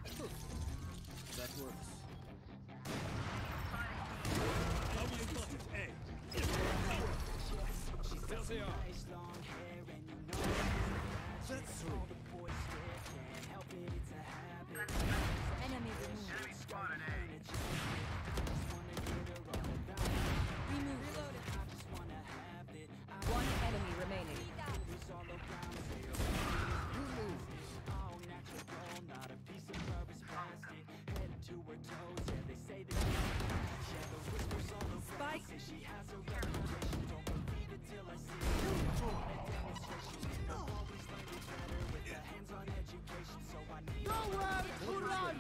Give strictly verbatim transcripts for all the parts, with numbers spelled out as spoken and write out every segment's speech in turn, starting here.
That works. How many buttons? A. There they are. That's three. Enemy removed. Enemy spotted A. Remove. Reloaded. One enemy remaining. Spike. Nowhere to run!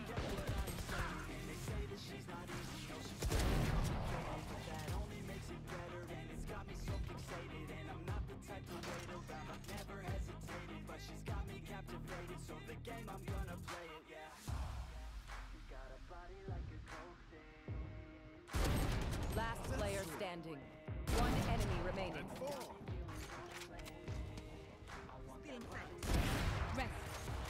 Last player standing. One enemy remaining. Rest.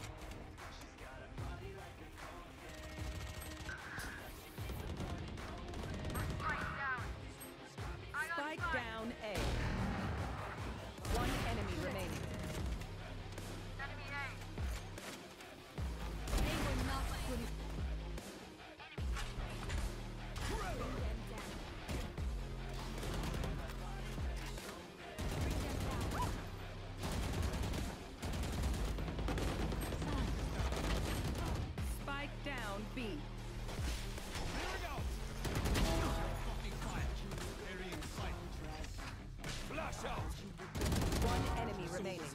Spike down A. One enemy remaining. Enemy A. They were not good. Spike down B. Here we go. Fucking fire. Varying sight. Flash out. One enemy remaining.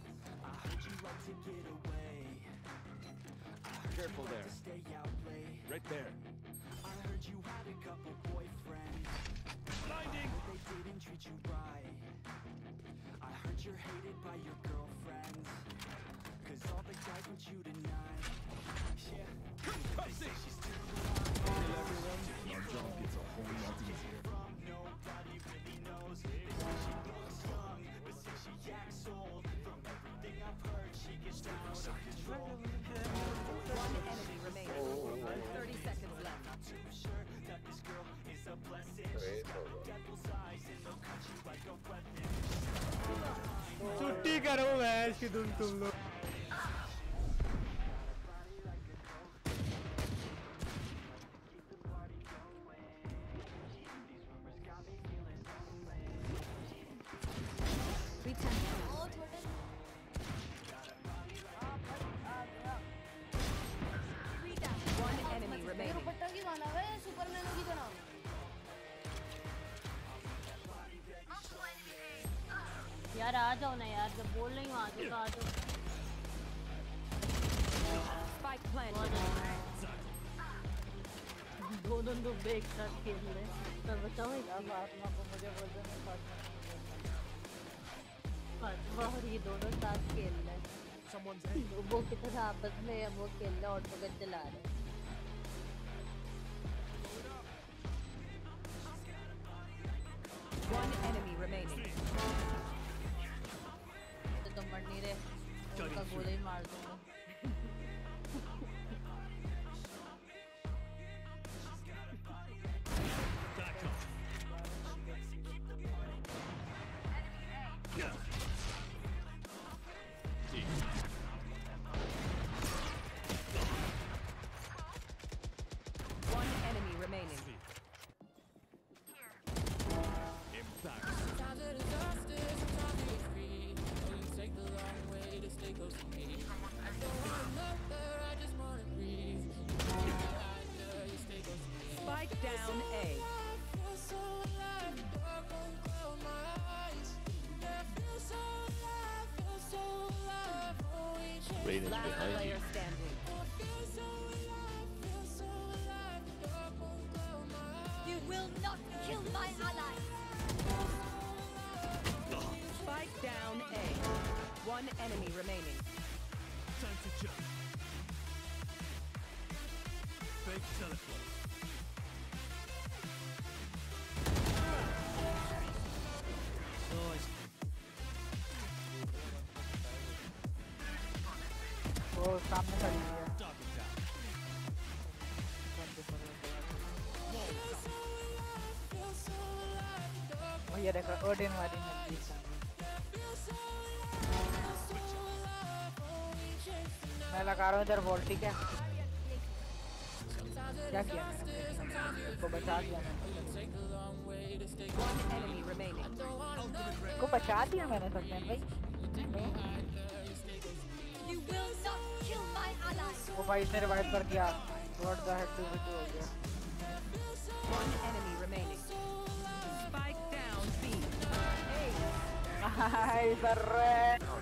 Careful there. Right there. I heard you had a couple boyfriends. Blinding. They didn't treat you right. I heard you're hated by your girlfriends. Cause all the guys want you tonight. Yeah. They say she's too Kill everyone. Your job gets a whole lot easier. from nobody really knows. They say she looks young, but say she acts old. From everything I've heard, she gets down out of control. One enemy remaining. Thirty seconds left. Not too sure that this girl is a blessing. She's got the devil's eyes and they'll cut you like a weapon. छुट्टी करो match की तुम तुम लोग One enemy remaining. दुपट्टा की गाना है Superman की गाना Multiple enemy A. यार आ जाओ ना यार जब बोल रही हूँ आ जाओ तो आ जाओ Spike planted. दोनों लोग एक साथ खेल रहे हैं तो बताओ यार फातिमा को मुझे बोलते हैं फातिमा फातिमा और ये दोनों साथ खेल रहे हैं वो की तरह आपस में वो खेल रहे हैं ऑटो गन चला रहे हैं One enemy remaining. तो तुम मर नहीं रहे उनका गोली ही मार दूंगा Back up. One enemy remaining. Impact. Sometimes it is justice, sometimes it's free. Don't take the long way to stay close to me. I don't want another, I just wanna breathe. You stay close to me. Spike down A. I feel so alive, dark won't close my eyes. I feel so alive, feel so alive. Oh, we chase. Raiden's Last behind you. player standing. Oh, I feel so alive, feel so alive. Dark won't close my eyes. You will not kill my ally. Spike down A. One enemy remaining. Time to jump. Fake teleport. Nice. वो सामने खड़ी है Double down. ये देखो Odin वाली मिल मैं लगा रहा हूँ इधर वोल्ट ठीक है क्या किया मैंने उसको बचा दिया मैंने One enemy remaining. उसको बचा दिया मैंने सच में भाई You will not kill my ally. वो भाई इसने रिवाइव कर दिया what the heck to B हो गया One enemy remaining. Spike down B. Hi sir